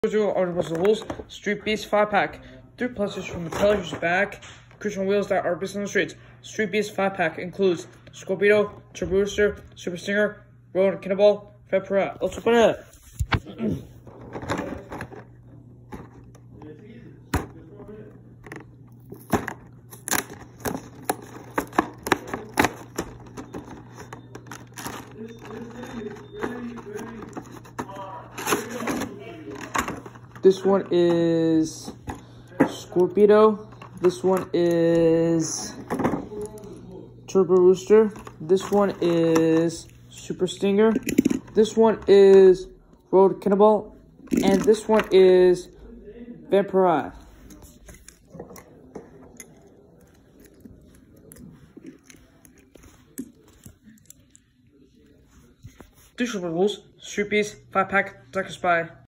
Artificial rules, Street Beast 5-pack. 3 pluses from the Peller's back. Cushion wheels that are based on the streets. Street Beast 5-pack includes Scorpido, Turbo Rooster, Super Stinger, Road Cannonball, Fed. Let's open it up. This one is Scorpido. This one is Turbo Rooster. This one is Super Stinger. This one is Road Cannonball. And this one is Vampire. Additional rules, Street Beast 5-pack, Diecast by